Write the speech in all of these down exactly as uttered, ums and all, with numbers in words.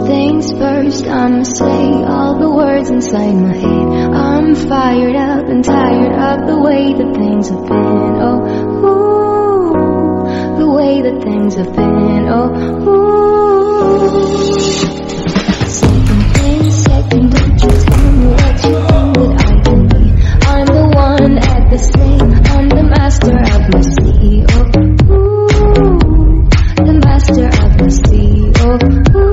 Things first, I'ma say all the words inside my head. I'm fired up and tired of the way that things have been. Oh, ooh, the way that things have been. Oh, ooh. Second thing, second, don't you tell me what you think that I can be. I'm the one at the same, I'm the master of my sea. Oh, ooh, the master of my sea. Oh, ooh.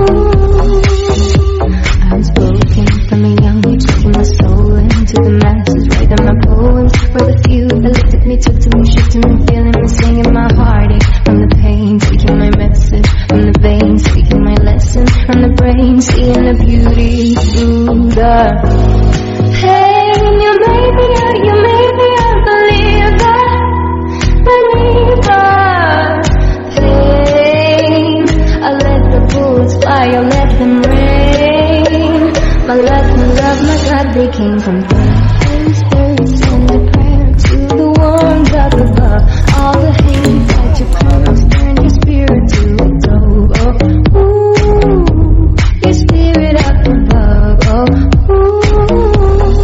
From a young age, taking my soul into the masses, writing my poems for the few that looked at me, took to me, shifting me, feeling me, singing my heartache. From the pain, speaking my message. From the veins, speaking my lesson. From the brain, seeing the beauty through the pain. You made me out, you made me a believer. Beneath the pain, I let the bullets fly, I let them rain. My love, my love, my God, they came from third third send a prayer to the ones up above. All the hate that you caused, turn your spirit to a dove. Oh, ooh, your spirit up above. Oh, ooh,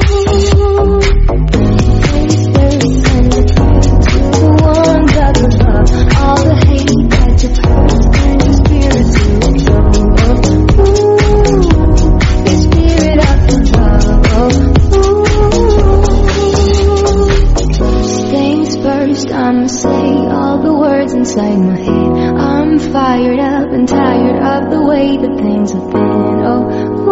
third send a prayer to the ones up above. All the hate that you caused, turn your spirit to a dove. Oh, ooh. Things first, I'ma say all the words inside my head. I'm fired up and tired of the way that things have been. Oh,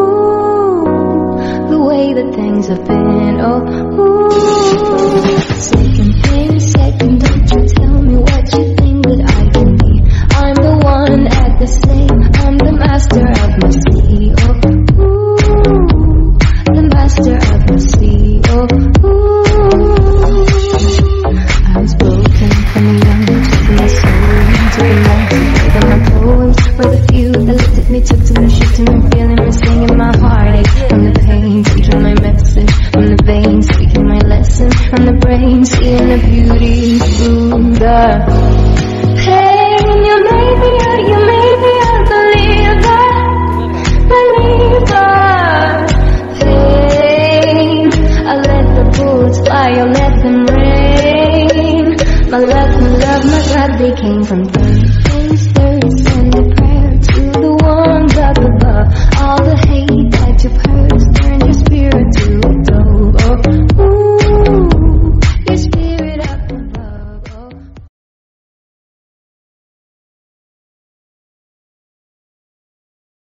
ooh, the way that things have been. Oh, ooh. Second thing, second, don't you tell me what you think that I can be. I'm the one at the same, I'm the master of my sea. Oh, ooh, the master of my sea. Oh, ooh. I'm spoken from a young age, taking my soul into the masses, writing my poems for the few that looked at me, took to me.